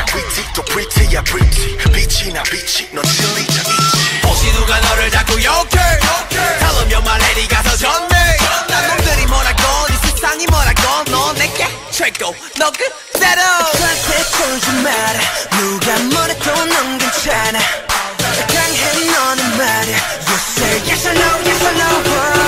pretty 또 pretty야 pretty 빛이 나 빛이 넌 진리자 있지 혹시 누가 너를 자꾸 욕해 Tell them you're my lady 가서 전해 난 놈들이 뭐라건 이 세상이 뭐라건 너 내게 최고 너 그대로 저한테 쫄지 마라 누가 뭐래도 넌 괜찮아 강해 너는 말야 You say yes or no yes or no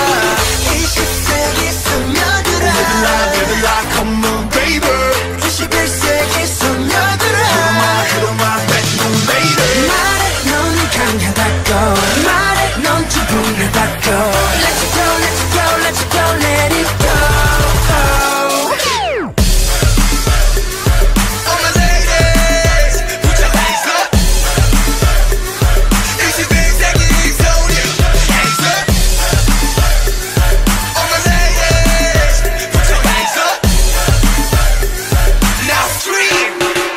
20세기 소녀들아 Live it like come on baby 21세기 소녀들아 Hit on my back no later 말해 넌 강하다고 말해 넌 충분하다고 Let it go let it go let it go let it go All my ladies put your hands up 21세기 소녀 hands up All my ladies put your hands up Now scream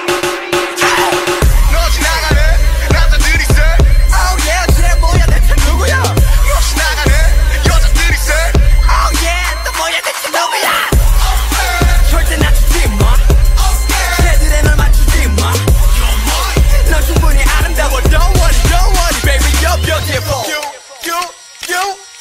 너 지나가네 남자들이 say Oh yeah 쟤 뭐야 대체 누구야 지나가네 여자들이 say Oh yeah 또 뭐야 대체 누구야 절대 낮추지 마 쟤들에 널 맞추지 마넌 충분히 아름다워 Don't worry baby you're beautiful You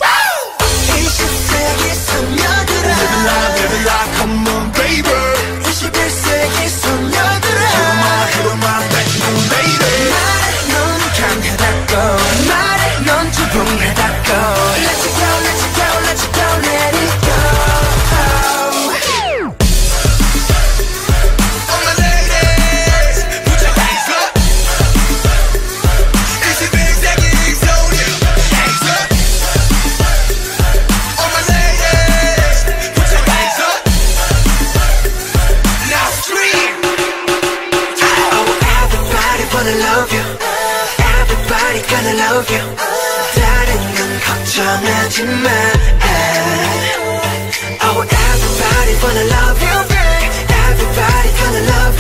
20세기 소녀들아 Live it like come on baby 21세기 소녀들아 Hit on my back no later 말해 넌 강하다고 말해 넌 충분하다고 Let it go let it go let it go let it go All my ladies put your hands up 21세기 소녀 hands up All my ladies put your hands up Now scream Oh everybody wanna love you Everybody gonna love you 다른 건 걱정하지 마 Oh everybody wanna love you Everybody gonna love